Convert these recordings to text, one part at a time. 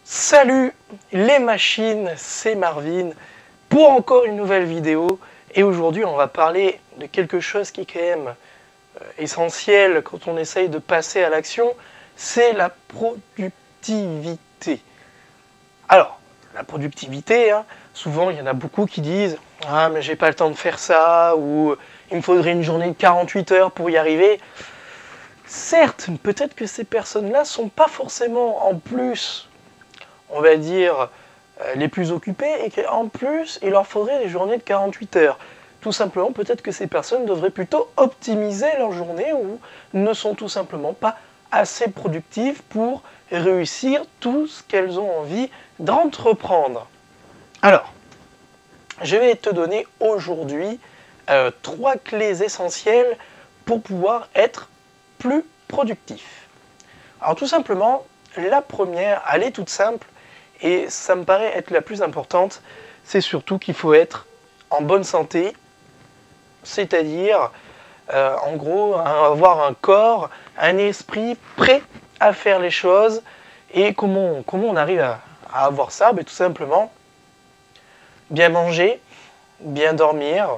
Salut les machines, c'est Marvin pour encore une nouvelle vidéo. Et aujourd'hui on va parler de quelque chose qui est quand même essentiel quand on essaye de passer à l'action, c'est la productivité. Alors, la productivité, souvent il y en a beaucoup qui disent « Ah mais j'ai pas le temps de faire ça » ou « Il me faudrait une journée de 48 heures pour y arriver ». Certes, peut-être que ces personnes-là sont pas forcément en plus, on va dire, les plus occupés et qu'en plus, il leur faudrait des journées de 48 heures. Tout simplement, peut-être que ces personnes devraient plutôt optimiser leur journée ou ne sont tout simplement pas assez productives pour réussir tout ce qu'elles ont envie d'entreprendre. Alors, je vais te donner aujourd'hui 3 clés essentielles pour pouvoir être plus productif. Alors tout simplement, la première, elle est toute simple, et ça me paraît être la plus importante, c'est surtout qu'il faut être en bonne santé, c'est-à-dire, en gros, avoir un corps, un esprit prêt à faire les choses. Et comment on arrive à avoir ça? Tout simplement, bien manger, bien dormir,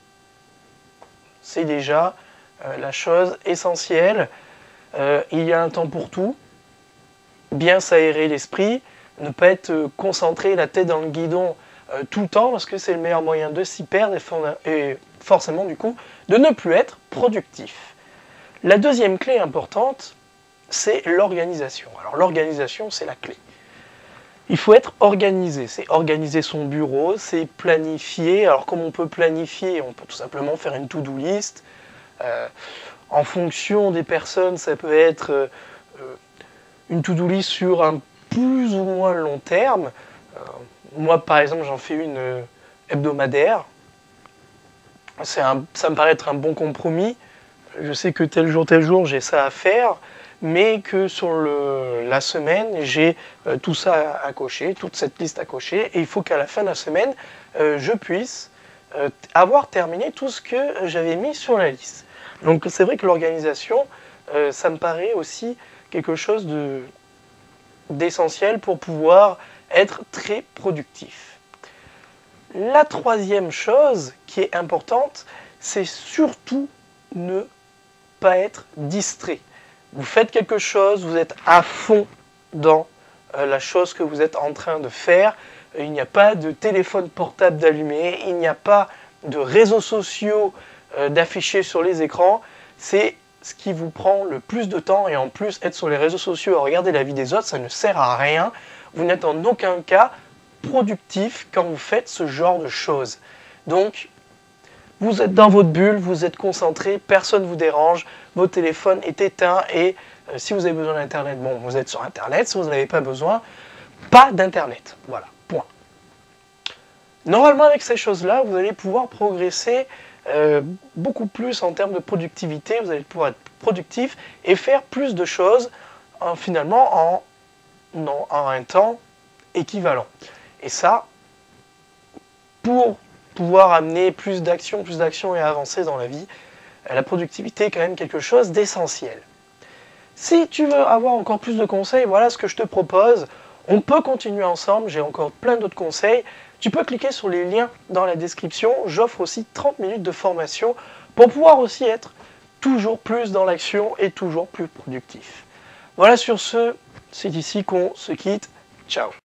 c'est déjà la chose essentielle. Il y a un temps pour tout, bien s'aérer l'esprit, ne pas être concentré, la tête dans le guidon tout le temps, parce que c'est le meilleur moyen de s'y perdre et forcément du coup de ne plus être productif. La deuxième clé importante, c'est l'organisation. Alors l'organisation, c'est la clé. Il faut être organisé, c'est organiser son bureau, c'est planifier. Alors comme on peut planifier, on peut tout simplement faire une to-do list. En fonction des personnes, ça peut être une to-do list sur un plus ou moins long terme. Moi, par exemple, j'en fais une hebdomadaire. Ça me paraît être un bon compromis. Je sais que tel jour, j'ai ça à faire, mais que sur la semaine, j'ai tout ça à cocher, toute cette liste à cocher, et il faut qu'à la fin de la semaine, je puisse avoir terminé tout ce que j'avais mis sur la liste. Donc c'est vrai que l'organisation, ça me paraît aussi quelque chose d'essentiel pour pouvoir être très productif. La troisième chose qui est importante, c'est surtout ne pas être distrait. Vous faites quelque chose, vous êtes à fond dans la chose que vous êtes en train de faire. Il n'y a pas de téléphone portable d'allumer, il n'y a pas de réseaux sociaux d'afficher sur les écrans. C'est ce qui vous prend le plus de temps, et en plus être sur les réseaux sociaux à regarder la vie des autres, ça ne sert à rien. Vous n'êtes en aucun cas productif quand vous faites ce genre de choses. Donc, vous êtes dans votre bulle, vous êtes concentré, personne ne vous dérange, votre téléphone est éteint et si vous avez besoin d'internet, bon, vous êtes sur internet, si vous n'avez pas besoin, pas d'internet. Voilà, point. Normalement, avec ces choses-là, vous allez pouvoir progresser beaucoup plus en termes de productivité, vous allez pouvoir être productif et faire plus de choses finalement en un temps équivalent. Et ça, pour pouvoir amener plus d'action et avancer dans la vie, la productivité est quand même quelque chose d'essentiel. Si tu veux avoir encore plus de conseils, voilà ce que je te propose. On peut continuer ensemble, j'ai encore plein d'autres conseils. Tu peux cliquer sur les liens dans la description. J'offre aussi 30 minutes de formation pour pouvoir aussi être toujours plus dans l'action et toujours plus productif. Voilà, sur ce, c'est ici qu'on se quitte. Ciao.